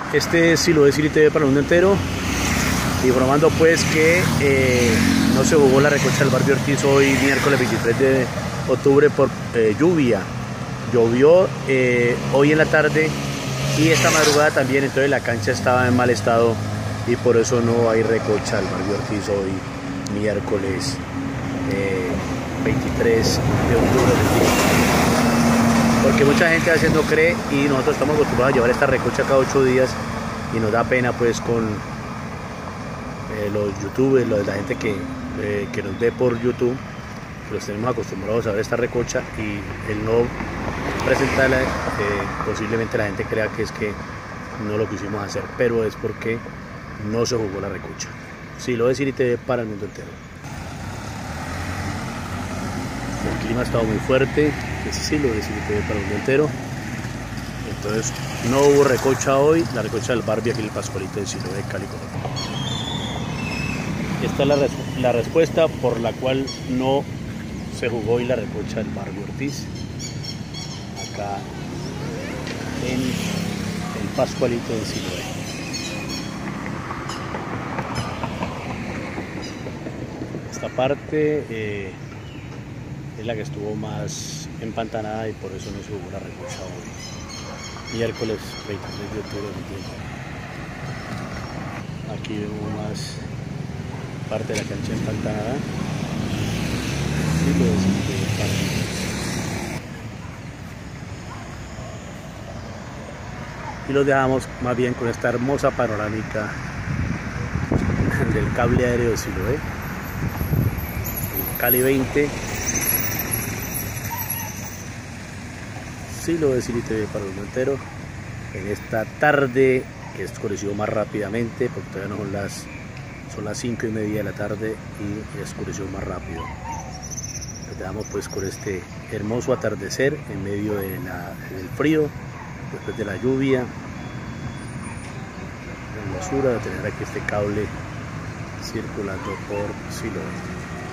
Este es Siloé City TV para el mundo entero, informando pues que no se jugó la recocha del Barbie Ortiz hoy miércoles 23 de octubre por lluvia. Llovió hoy en la tarde y esta madrugada también, entonces la cancha estaba en mal estado y por eso no hay recocha del Barbie Ortiz hoy miércoles 23 de octubre. Porque mucha gente a veces no cree y nosotros estamos acostumbrados a llevar esta recocha cada 8 días y nos da pena pues con los youtubers, la gente que nos ve por YouTube, los tenemos acostumbrados a ver esta recocha y el no presentarla, posiblemente la gente crea que es que no lo quisimos hacer, pero es porque no se jugó la recocha. Siloé City TV para el mundo entero. El clima ha estado muy fuerte, es Siloé City TV para el mundo entero. Entonces no hubo recocha hoy, la recocha del Barbie aquí en el Pascualito de Siloé, Cali, Colombia. Esta es la respuesta por la cual no se jugó hoy la recocha del Barbie Ortiz acá en el Pascualito de Siloé. Esta parte es la que estuvo más empantanada y por eso no se jugó la recocha hoy, miércoles 23 de octubre. Aquí vemos más parte de la cancha empantanada. Y los dejamos más bien con esta hermosa panorámica del cable aéreo de Siloé, Cali 20, Siloé City TV para el mundo entero. En esta tarde que oscureció más rápidamente porque todavía no son las 5:30 de la tarde y oscureció más rápido. Nos dejamos pues con este hermoso atardecer en medio del frío, después de la lluvia, la hermosura de tener aquí este cable circulando por Siloé.